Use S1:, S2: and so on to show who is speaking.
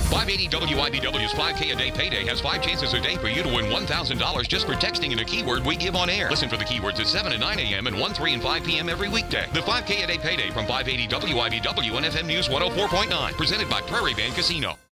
S1: 580 WIBW's 5K a day payday has 5 chances a day for you to win $1,000 just for texting in a keyword we give on air. Listen for the keywords at 7 and 9 a.m. and 1, 3, and 5 p.m. every weekday. The 5K a day payday from 580 WIBW and FM News 104.9. Presented by Prairie Band Casino.